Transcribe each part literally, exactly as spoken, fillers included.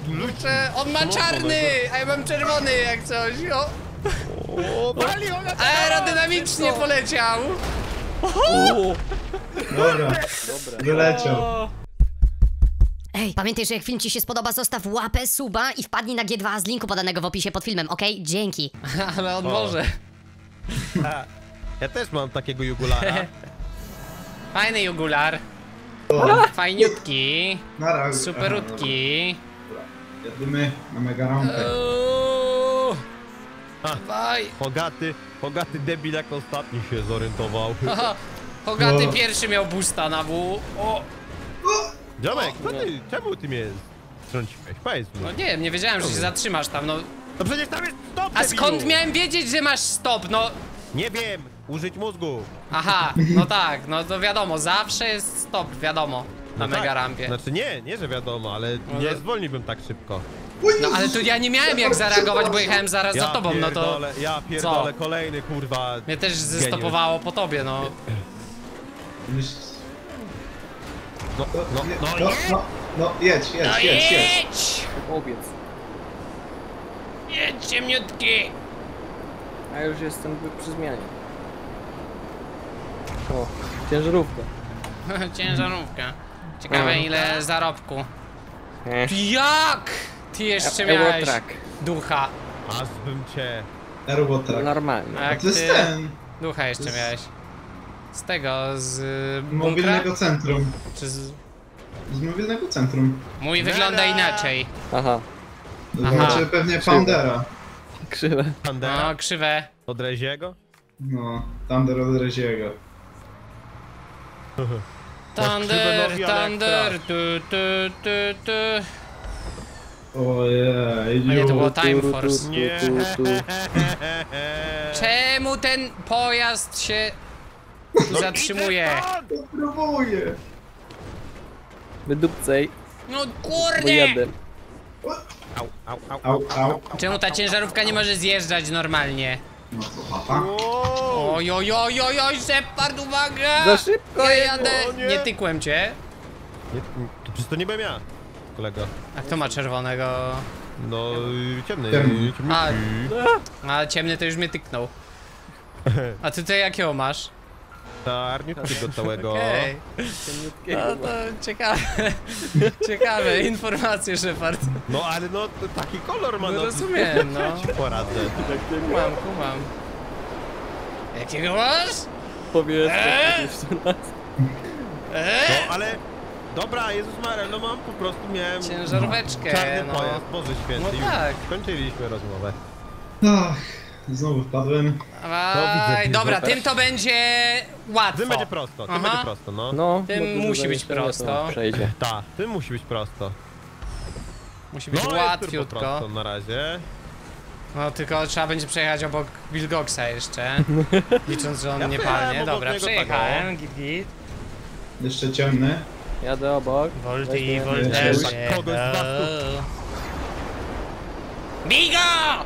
Kurczę, on ma czarny, a ja mam czerwony jak coś, o. O, pali, Aerodynamicznie poleciał. Dobra, wyleciał. Ej, pamiętaj, że jak film ci się spodoba, zostaw łapę, suba i wpadnij na G dwa z linku podanego w opisie pod filmem, okej? Dzięki. Ale on O. może. Ja też mam takiego jugulara. Fajny jugular. O, Fajniutki. na razie. Superutki. Jedymy na mega rampę. Uuu. A. Dawaj. Hogaty, Hogaty debil jak ostatni się zorientował. Haha. Hogaty O. pierwszy miał boosta na W. O. Dziomek, co ty, czemu ty mnie strąciłeś? Powiedz mi. No nie wiem, nie wiedziałem, że się zatrzymasz tam, no. No przecież tam jest stop, A debilu. skąd miałem wiedzieć, że masz stop, no? Nie wiem, użyć mózgu. Aha, no tak, no to wiadomo, zawsze jest stop, wiadomo, na No tak. mega rampie. Znaczy nie, nie, że wiadomo, ale No nie to- zwolniłbym tak szybko. No ale tu ja nie miałem jak zareagować, bo jechałem zaraz za tobą, no to... pierdolę, ja pierdolę, kolejny kurwa. Mnie też geniusz. zestopowało po tobie, no. Myśl- No, No, no, nie, no, no, nie. no, no, jedź, jedź, No jedź, jedź. jedź! Obiec. Jedź, ciemniutki! A już jestem przy zmianie. O, ciężarówka. Ciężarówka. Ciekawe Mhm. ile zarobku. Eh. Jak? Ty jeszcze miałeś Eurotrack. ducha. Aż bym cię. Robotrak. Normalnie. A A jak to jest ty ten, ducha jeszcze to jest- miałeś? Z tego, z y, bunkra? mobilnego centrum. Czy z... Z mobilnego centrum. Mój wygląda inaczej. Aha, Zobaczy pewnie Pandera. krzywe. Pandera No, krzywe. od Reziego? No, Thunder od Reziego. Thunder, krzywe nogi, ale jak thunder, tu, tu, tu, tu. Ojej, A nie, to było ju. Time Force. Nie. Czemu ten pojazd się tu zatrzymuje? Próbuję. Wydupcej, No bo kurde! jadę. Au, au, au, Au, au. Czemu ta ciężarówka nie może zjeżdżać normalnie? No co, papa? Wow. Oj, oj, oj, oj, oj, Shepard, uwaga! Za szybko Ja jedzie. jadę, O nie. nie tykłem cię. Nie, to przecież to nie byłem ja, kolego. A kto ma czerwonego? No, y, ciemny. Ciemny. ciemny. A, a ciemny to już mnie tyknął. A ty tutaj jakiego masz? Czarniutkiego całego. Okej. Ciemniutkiego. No to ciekawe. Ciekawe informacje, Shepard. No ale no, to taki kolor ma. No rozumiem, no. Ja ci poradzę. Kumam, kumam. Jakiego masz? Powiedz, Eee? jeszcze raz. Eee? No ale... Dobra, Jezus Maria, no mam po prostu, miałem... Ciężaróweczkę, Czarny no. pojazd, Boże Święty. No tak. Skończyliśmy rozmowę. Ach, znowu wpadłem. Dawaj, widzę, dobra, widzę. tym to będzie łatwo. Tym będzie prosto, tym Aha. będzie prosto, no. No, Tym bo dużo musi być zamieszania, to prosto. Przejdzie. Ta, tym musi być prosto. Musi być No, jest turbo łatwiutko. prosto na razie. No tylko trzeba będzie przejechać obok Wilgoxa jeszcze. Licząc, że on Ja nie przejechałem palnie. obok Dobra, niego, przejechałem, git git. Jeszcze ciemny. Jadę obok. Volty, Weźmy- volterze. Tak, kogoś z was tu- Bigo!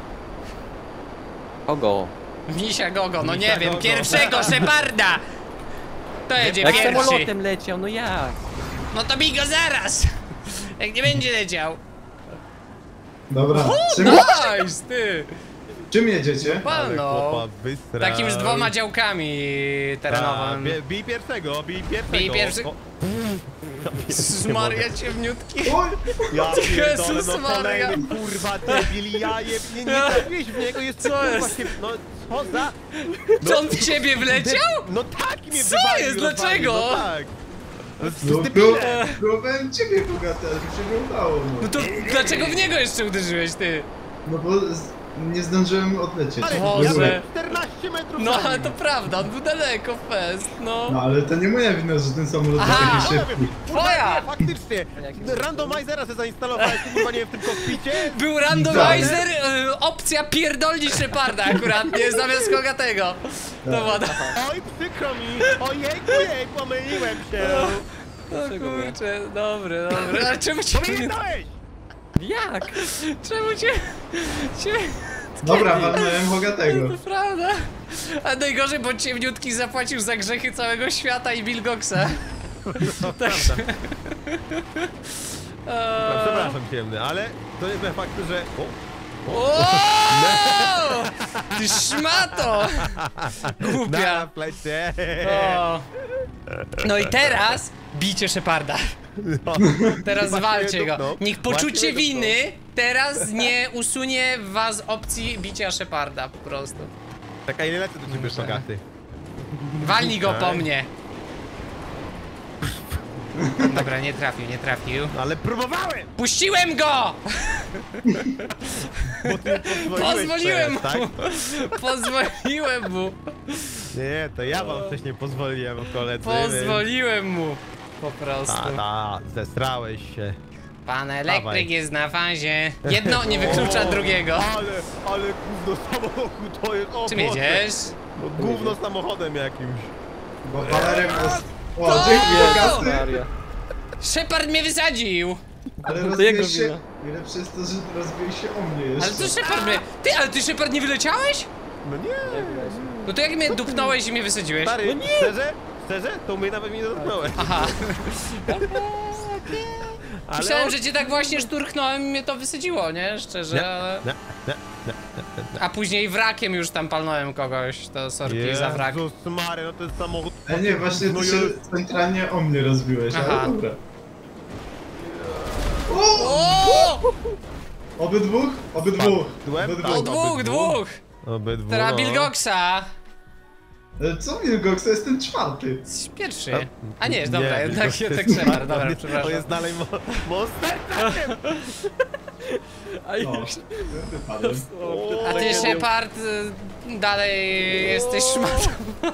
Kogo? Misia Gogo, no nie Misia wiem, Gogo. pierwszego Sheparda! To jedzie Jak pierwszy. samolotem leciał, no jak? No to Bigo zaraz! Jak nie będzie leciał. Dobra, czym, Nice, ty! czym jedziecie? Ale Pano. chłopa wysrał. Takim z dwoma działkami Ta, terenowym. bij- Bij pierwszego, bij pierwszego. Bij pierwszy- O, Jezus Maria ciemniutki. Oj, Ja pierdolę, Jezus no Maria. kolejny kurwa debil, ja je, nie, nie trafiłeś w niego, jest Co kurwa jest? się, no co za... Czy on w ciebie wleciał? No tak mnie Co wywalił, jest? rozwalił, Dlaczego? No tak. No, z- no z pró- debilem. próbowałem ciebie Bogata, ale mi się nie udało. No No, to dlaczego w niego jeszcze uderzyłeś, ty? no bo z, nie zdążyłem odlecieć. Ale Boże. ja byłem czternaście metrów No za ale nim. to prawda, on był daleko, fest, no. No ale to nie moja wina, że ten samolot był Aha. taki szybki. Twoja! Nie, faktycznie. Randomizera sobie zainstalowałeś, kurwa nie w tym kokpicie. Był randomizer, y, opcja pierdolni Sheparda akurat, nie zamiast Kogatego. To była... Oj, przykro mi. Ojejku, jej, pomyliłem się. No kurczę, dobry, dobry. A czemu cię... Pamiętałeś? Jak? Czemu cię... cię... Dobra, walnąłem Bogatego. To prawda. A najgorzej, bo ciemniutki zapłacił za grzechy całego świata i Wilgoxa. No, Tak. prawda. Eee, Przepraszam ciemny, ale to nie zmienia faktu, że... O, O! Ty szmato! Głupia. na plecie. O. No i teraz bicie Sheparda. No. Teraz Właśnie walcie go. dupnął. Niech Właśnie poczucie dupnął. winy teraz nie usunie w was opcji bicia Sheparda po prostu. Taka ile lecę do ciebie Shogaty. Walnij go po Tak. mnie. Dobra, nie trafił, nie trafił. Ale próbowałem! Puściłem go! Bo ty pozwoliłeś Pozwoliłem mu! teraz, tak? Pozwoliłem mu! Nie, nie, to ja wam wcześniej pozwoliłem, koledzy. Pozwoliłem mu! Po A, prostu. ta, zesrałeś się. Pan elektryk Dawaj. jest na fazie. Jedno nie wyklucza O, drugiego. Ale, ale gówno samochód to jest, o Czym Boże. jedziesz? No, gówno samochodem jakimś. Bo Walerem jest... O, To- dzięki Jezus Hogaty! Maria. Shepard mnie wysadził! Ale To rozbiłeś jego się... wina. Najlepsze jest to, że rozbiłeś się o mnie jeszcze. Ale to Shepard mnie... Ty, ale ty Shepard nie wyleciałeś? No nie. Nie wyleci. No to jak mnie dupnąłeś i mnie wysadziłeś? Stary, No szczerze? Szczerze? To mnie nawet nie dotknąłeś. Aha. Ale Myślałem, on- że cię tak właśnie szturchnąłem i mnie to wysadziło, nie? Szczerze, ale... Nie, nie, nie, nie. A później wrakiem już tam palnąłem kogoś, to sorki za wrak. Jezus Mary, no to jest samochód. A nie, właśnie No ty się jest- centralnie o mnie rozbiłeś, Aha. ale dobra. O! Obydwóch? Obydwóch. Padłem, Obydwóch. tak. O dwóch, Obydwu. dwóch! Obydwu, Teraz no. Bilgoxa! Ale co Wilgox, to jest ten czwarty. Jesteś pierwszy. A nie, dobra, Nie, jednak Wilgox jednak jest- Shepard, dobra, on jest- przepraszam. On jest dalej mo monster. A O, już. wypadłem. O, A ty tragedią. Shepard y, dalej jesteś szmatą.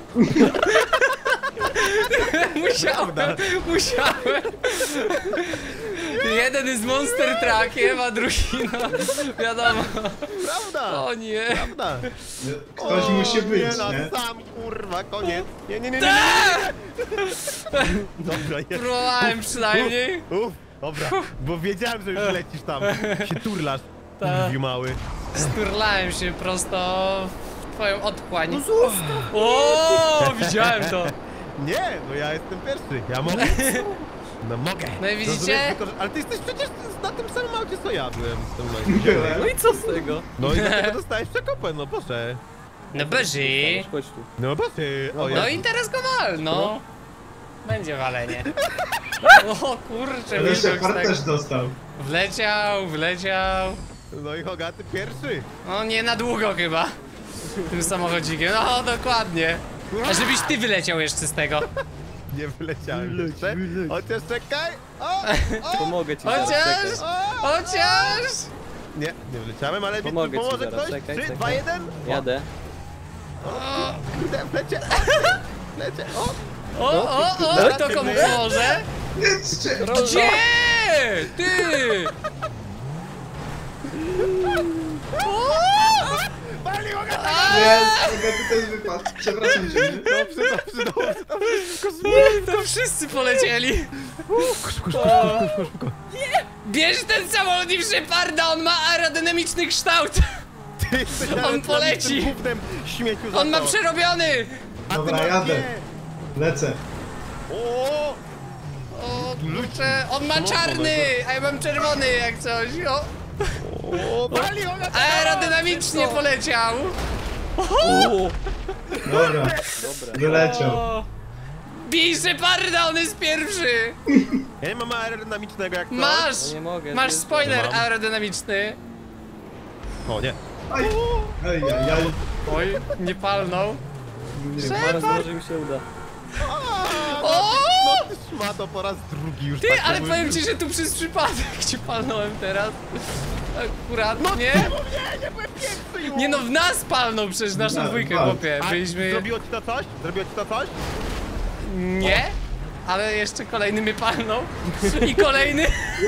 Musiałem, musiałem. Jeden jest monster truckiem, a drugi no, wiadomo. Prawda, O nie. prawda. Ktoś O, musi być, nie? No, nie? sam, kurwa, koniec. Nie, nie, nie, nie, nie, nie. Dobra, jest. Próbowałem przynajmniej. Uff, dobra, bo wiedziałem, że już lecisz tam. Się turlasz, Tak. kurwiu mały. Sturlałem się prosto w twoją otchłań. O, widziałem to. Nie, no ja jestem pierwszy, ja mogę. No mogę. No i widzicie? Rozumiesz, tylko, że- ale ty jesteś przecież na tym samym aucie, co ja byłem w tym momencie. Byłem. No i co z tego? No i dlatego dostałeś przekopę, no proszę. No beży. Chodź tu. No proszę. O, No ja... i teraz go wal, no. Będzie walenie. O kurczę, Ale Wilgox Shepard tak też dostał. wleciał, wleciał. No i Hogaty pierwszy. No nie na długo chyba. Tym samochodzikiem, no dokładnie. A żebyś ty wyleciał jeszcze z tego. Nie wyleciałem jeszcze. wyleć. Chociaż czekaj. O, o, Pomogę ci Chociaż, zaraz, czekaj. o. chociaż. Nie, nie wyleciałem, ale mi tu Pomogę ci pomoże zaraz, ktoś. czekaj, Trzy, czekaj. dwa, jeden. Jadę. O, kurde, lecie. Lecie. O. O, o, o, Dobra, to komu dziękuję. pomoże? Jedźcie! Gdzie? Ty! Wali Hogaty. Nie, Hogaty też wypadł. Przepraszam cię. nie? Dobrze, dobrze, dobrze, dobrze. To wszyscy polecieli. Bierz ten samolot i Sheparda, on ma aerodynamiczny kształt. Ty jesteś On nawet poleci. tym gównem śmieciu za On ma to. przerobiony. A ty Dobra, masz jadę. nie. Lecę. O, O kurczę, on ma Mocno czarny, a ja mam czerwony jak coś. O, o, wali Hogaty. aerodynamicznie poleciał. O, Dobra, dobra. wyleciał. O. Bij Sheparda, on jest pierwszy. Ja nie mam aerodynamicznego jak to. Masz, No nie mogę. masz zjeżdżam. spoiler Mam. aerodynamiczny. O nie. Aj, aj, aj, aj. Oj, nie palnął. Nie, Zaraz może mi się uda. O! No ty szmato po raz drugi już Ty, tak ale mówię. powiem ci, że tu przez przypadek cię palnąłem teraz. Akurat, No nie? nie, nie, nie byłem pierwszy już. Nie no, w nas palnął przecież naszą Tak, dwójkę, tak. chłopie. A Byliśmy... zrobiło ci to coś? Zrobiło ci to coś? Nie, ale jeszcze kolejny mnie palnął. I kolejny.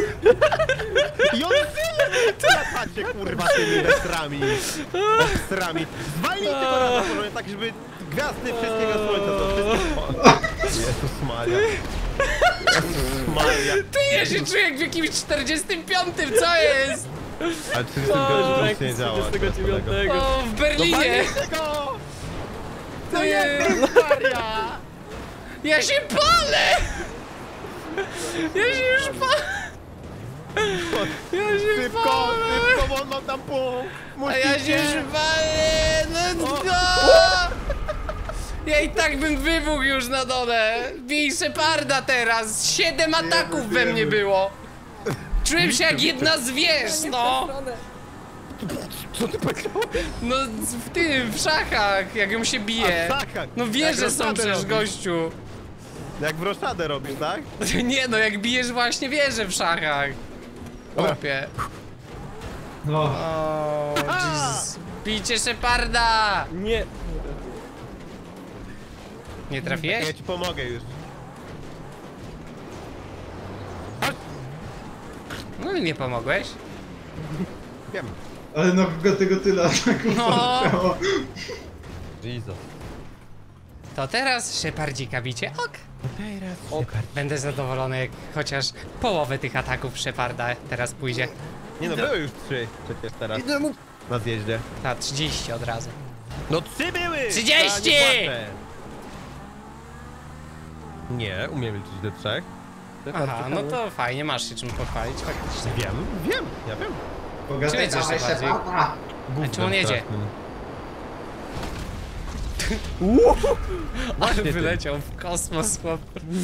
I on tyle latacie kurwa tymi westrami. Obstrami. Zwalnij tego raz na tak, żeby gwiazdy wszystkiego słońca to wszystko... Jezus Maria. Jezus Maria. Ty, ja się czuję jak w jakimś czterdziestym piątym, co jest? Ale trzydzieści pięć nic nie działa. trzydziestego dziewiątego. O, w No Berlinie. walnijcie go! To To jest... jest Maria! Ja się palę! Ja się już palę! Ja się Szybko, palę! szybko, bo on ma tam punkt! A ja się Musicie! palę! No co? Ja i tak bym wybuchł już na dole! Bij Sheparda teraz! Siedem ataków we mnie było! Czułem się jak jedna z wież, no! Co ty powiedziałeś? No w tym, w szachach, jak ją się bije. A, w szachach. No Jak wieże są roszadę przecież, robisz. gościu. Jak w roszadę robisz, tak? Nie no, jak bijesz właśnie wieże w szachach. Chłopie. No. O, Jesus. Bijcie Sheparda! Nie. Nie trafiłeś? Ja ci pomogę już. No i nie pomogłeś. Wiem. Ale no go tego tyle ataków No. poleciało. Jesus. To teraz Shepardzika bicie, ok. Teraz Będę zadowolony, jak chociaż połowę tych ataków Sheparda teraz pójdzie. Nie no, były już trzy przecież teraz. Na zjeździe. Ta, trzydzieści od razu. No trzy były! trzydzieści! A, nie płacę. Nie, umiem liczyć do trzech. Aha, no to fajnie, masz się czym pochwalić, faktycznie. Wiem, wiem, ja wiem. Pogadaj, Czy jedziesz dawaj bardziej? Sheparda. A czym on jedzie? strasznym. Ale ty. wyleciał w kosmos, chłop.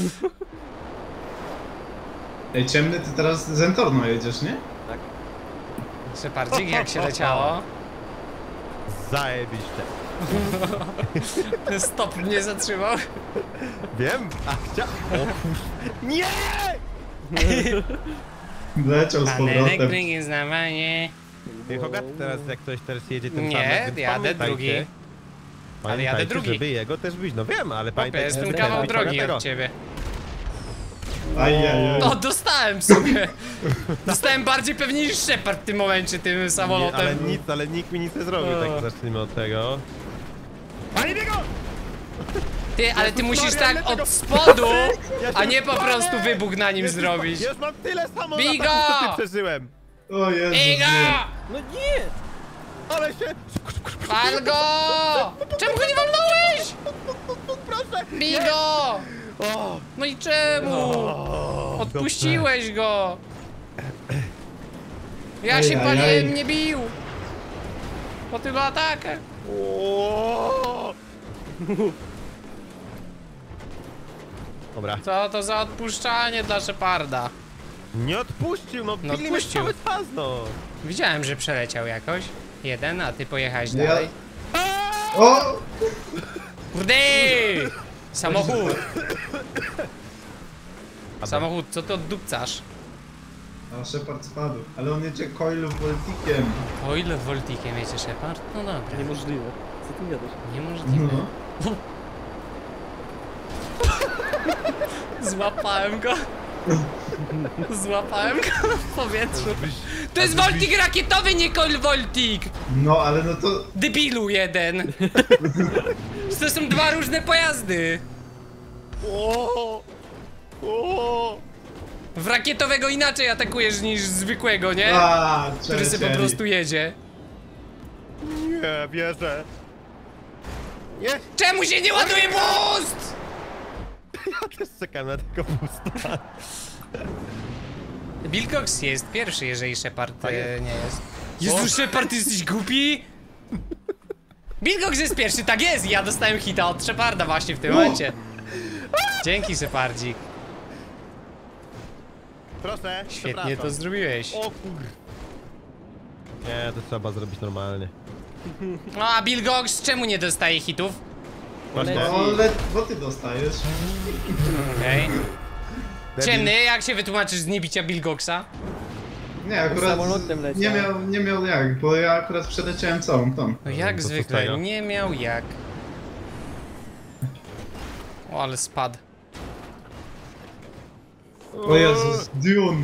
Ej, ciemny, ty teraz Zentorno jedziesz, nie? Shepardzik, jak się leciało? Zajebiście. Stop mnie zatrzymał. Wiem? A chcia... O kurz... Nie! Leciał z Pan powrotem. elektryk znawanie. Ej, Hogat, teraz jak ktoś teraz jedzie tym Nie, samym, więc jadę pamiętajcie- drugi. Ale Pamiętajcie, jadę drugi. żeby jego też być. No wiem, ale Chłopie, pamiętajcie, jestem żeby kawał być drogi Hogatego. od ciebie. Ajajaj. No, dostałem sobie. Dostałem bardziej pewnie niż Shepard w tym momencie, tym Nie, ale samolotem. nic, ale nikt mi nic nie zrobił, O. tak zacznijmy od tego. Panie biego! Ty, ale ty Jezus musisz Maria, tak ile tego- od spodu, Ja się a nie po palę! prostu wybuch na nim Jezus, zrobić. Ja już mam tyle samo Bigo! ataków, co ty przeżyłem. O Jezus. Iga! No nie! Ale się... Pal go! Czemu go nie walnąłeś? Proszę! Bigo! O, No i czemu? o, Odpuściłeś go! Ja Ej, się ej, paliłem, ej. nie bił! Po tylu atakach. o. Dobra. Co to za odpuszczanie dla Sheparda? Nie odpuścił, no, No pili mnie odpuścił. cały czas, no. Widziałem, że przeleciał jakoś. Jeden, a ty pojechałeś Ja- dalej. O! Kurde! Samochód! Samochód, co ty oddupcasz? A Shepard spadł. Ale on jedzie coilu voltikiem. O ile voltikiem jedzie Shepard? No dobra, Niemożliwe. Co ty gadasz? niemożliwe. No. Złapałem go. Złapałem go w powietrzu. To jest voltik rakietowy, nie coil voltik! No, ale no to... Debilu jeden! To są dwa różne pojazdy! O, o. W rakietowego inaczej atakujesz niż zwykłego, nie? A, Który sobie po przelecieli. prostu jedzie. Nie, wierzę. Nie, Czemu się nie ładuje boost? ja też czekam na tego pusta. Wilcox jest pierwszy, jeżeli Shepard Tak e, jest. nie jest. Jezu, Shepard, ty jesteś głupi? Wilcox jest pierwszy, tak jest! Ja dostałem hita od Sheparda właśnie w tym momencie. Dzięki, Shepardzik. Proszę, Świetnie to przepraszam. zrobiłeś. O kur... Nie, to trzeba zrobić normalnie. No a Wilcox czemu nie dostaje hitów? Właśnie. No, ale bo ty dostajesz. Okej. Debil. Ciemny, jak się wytłumaczysz z niebicia Wilcoxa? Nie, akurat Samolotem leciał. nie miał, nie miał jak, bo ja akurat przeleciałem całą tą. No jak to co z zwykle, tego? nie miał jak. O, ale spadł. O Jezus, Dune.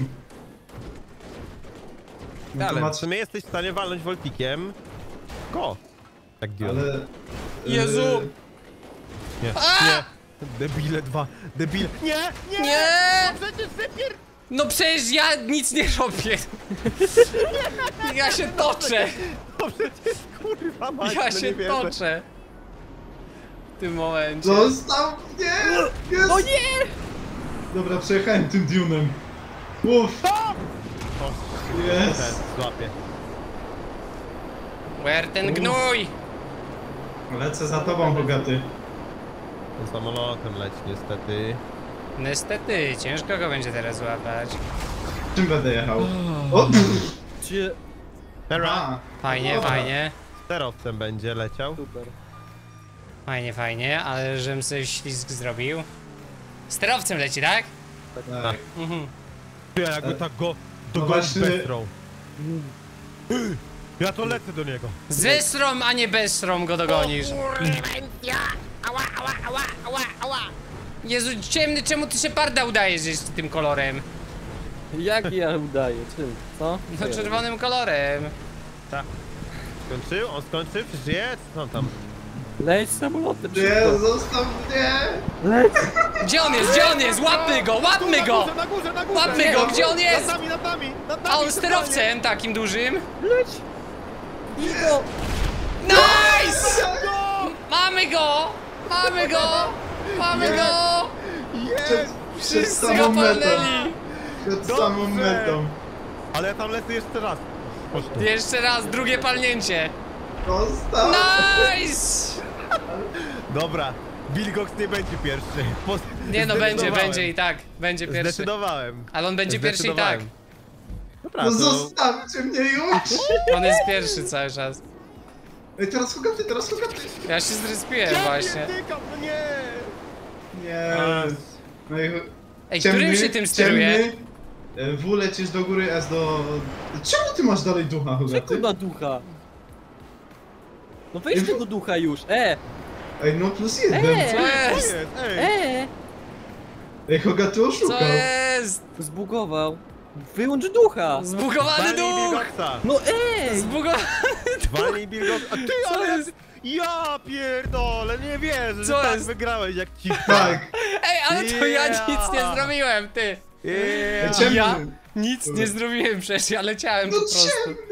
No to Ale ma... w sumie jesteś w stanie walnąć voltikiem. Go! Tak Dion. Ale... Jezu! y, Nie, A! nie! Debile dwa, debile. Nie, nie! Nie! Przecież wypier... No przecież ja nic nie robię. Ja się toczę. No przecież kurwa mać, Ja no się nie wierzę. toczę. W tym momencie. Zostaw mnie! Jest! O nie! Dobra, przejechałem tym Dune'em. Uff! Ten Jest. złapie. Where ten gnój? Lecę za tobą, bogaty. Ten samolotem leci niestety. Niestety, ciężko go będzie teraz złapać. Czym będę jechał? O! Cię... Teraz A, Fajnie, dobra. fajnie. sterowcem będzie leciał. Super. Fajnie, fajnie, ale żebym sobie ślizg zrobił. Sterowcem leci, tak? Tak. Mhm. Ja jakby tak go No dogonić właśnie- bestrą. Ja to lecę do niego. Ze strom, a nie bez strom go dogonisz. Jezu, ciemny, czemu ty Sheparda udajesz jeszcze tym kolorem? Jak ja udaję? Czym? Co? No czerwonym kolorem. Skończył? On skończył? Przecież jest? Co on tam? Leć samolotem, Nie, szybko. zostaw mnie! Leć! Gdzie on jest? Gdzie on jest? Łapmy go, łapmy Na go! górze, na górze, na górze! Łapmy go, gdzie on jest? Nad nami, nad nami! Nad nami A on sterowcem takim dużym. Leć! Igo! Nice! Mamy go! Mamy go! Mamy go! Przed, przed Wszyscy go samą metą. palnęli! Przed Dobrze. samą metą. Ale ja tam lecę jeszcze raz. Chodź tu. Jeszcze raz, drugie palnięcie. Zostaw! Nice! Dobra, Wilgox nie będzie pierwszy. Po- Nie no, będzie, zdecydowałem. będzie i tak. Będzie pierwszy. Zdecydowałem. Ale on będzie pierwszy i tak. Zdecydowałem. Dobra, No to... zostawcie mnie już! On jest pierwszy cały czas. Ej, teraz Hogaty, teraz Hogaty! Ja się zrespiłem właśnie. Pierdykam, no nie! Nie. A. No i... Ej, którym się tym steruje? ciemny, e, W lecisz do góry, S do... Czemu ty masz dalej ducha, Czego Hogaty? na ducha? No weź tego ducha już, e! Ej, no plus jeden. Ej! Co Co jest? jest? Ej! E! Ej, Hogaty Co oszukał. jest? Zbugował. Wyłącz ducha! Zbugowany Walnij duch! Wilgoxa! No ej! Zbugowany... Walnij Wilgoxa! A ty, Co ale... jest? Ja pierdolę, nie wierzę, Co że tak jest? wygrałeś jak ci... Tak. Ej, ale to ja Yeah. nic nie zrobiłem, ty! Yeah. Ciemny. Ja nic nie zrobiłem przecież, ja leciałem No po prostu. ciemny.